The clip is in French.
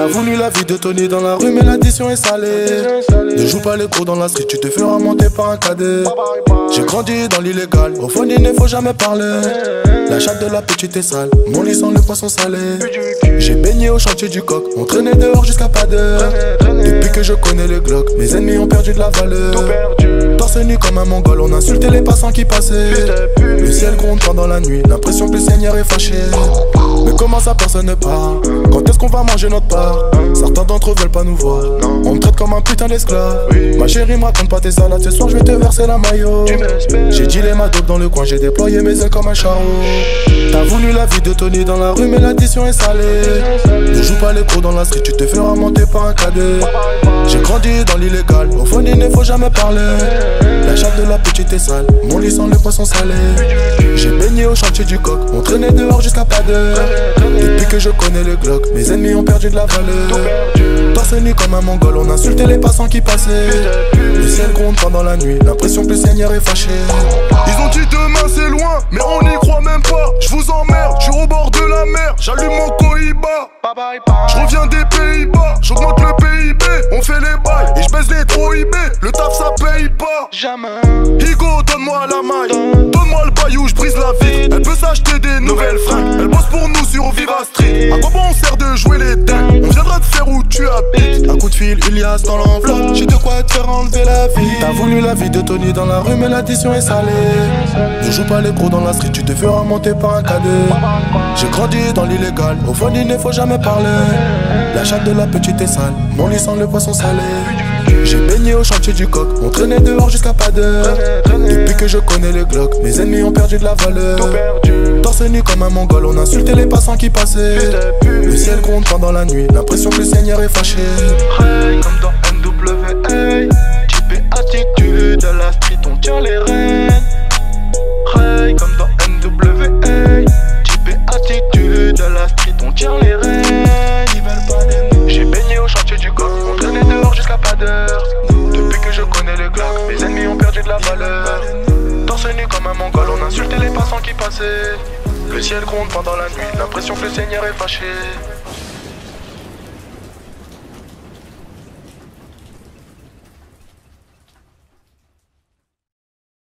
T'as voulu la vie de Tony dans la rue, mais l'addition est salée. Ne joue pas les cours dans la street, tu te feras monter par un cadet. J'ai grandi dans l'illégal, au fond il ne faut jamais parler. La chatte de la petite est sale, mon lit sent le poisson salé. J'ai baigné au chantier du coq, on traînait dehors jusqu'à pas d'heure. Depuis que je connais le Glock, mes ennemis ont perdu de la valeur. Torse nu comme un mongol, on insultait les passants qui passaient. Le ciel gronde pendant la nuit, l'impression que le Seigneur est fâché. Mais comment ça personne ne part? Quand est-ce qu'on va manger notre part? Certains d'entre eux veulent pas nous voir, on me traite comme un putain d'esclave. Ma chérie me raconte pas tes salades, ce soir je vais te verser la maillot. J'ai dealé ma dope dans le coin, j'ai déployé mes ailes comme un charreau. T'as voulu la vie de Tony dans la rue, mais l'addition est salée. Ne joue pas les cours dans la street, tu te feras monter par un cadet. J'ai grandi dans l'illégal, au fond il ne faut jamais parler. La chatte de la petite est sale, mon lit sent le poisson salé. J'ai baigné au chantier du coq, on traînait dehors jusqu'à pas d'heure. Depuis que je connais le Glock, mes ennemis ont perdu de la valeur. Torse nu comme un mongol, on insultait les passants qui passaient. Le ciel gronde pendant la nuit, l'impression que le Seigneur est fâché. Ils ont dit demain c'est loin, mais on n'y croit même pas. Je vous emmerde, je suis au bord de la mer, j'allume mon Cohiba. Je reviens des Pays-Bas, j'augmente le PIB, on fait les bails et je baisse les trop IB. Le taf ça paye pas. Jamais. Higo, donne-moi la maille, donne-moi le baillou, je brise la vie. Elle peut s'acheter des nouvelles fringues, elle bosse pour nous sur Viva Street. À quoi bon on sert de jouer les dingues? On viendra te faire où tu habites. Un coup de fil, Ilias dans l'enveloppe, j'ai de quoi te faire enlever la vie. T'as voulu la vie de Tony dans la rue, mais l'addition est salée. Ne joue pas les gros dans la street, tu te feras monter par un cadet. J'ai grandi dans l'illégal, au fond il ne faut jamais parler. La chatte de la petite est sale, mon lit sent le poisson salé. J'ai baigné au chantier du coq, on traînait dehors jusqu'à pas d'heure. Depuis que je connais le Glock, mes ennemis ont perdu de la valeur. Torse nu comme un mongol, on insultait les passants qui passaient. Le ciel gronde pendant la nuit, l'impression que le Seigneur est fâché. Comme dans NWA, type et attitude, de la street on tient les rênes. Comme dans NWA, type et attitude, de la street on tient les rênes. Ils veulent pas des nous. J'ai baigné au chantier du coq, on traînait dehors jusqu'à pas d'heure. Depuis que je connais le Glock, mes ennemis ont perdu de la valeur. Torse nu comme un mongol, on insultait les passants qui passaient. Le ciel gronde pendant la nuit, l'impression que le Seigneur est fâché.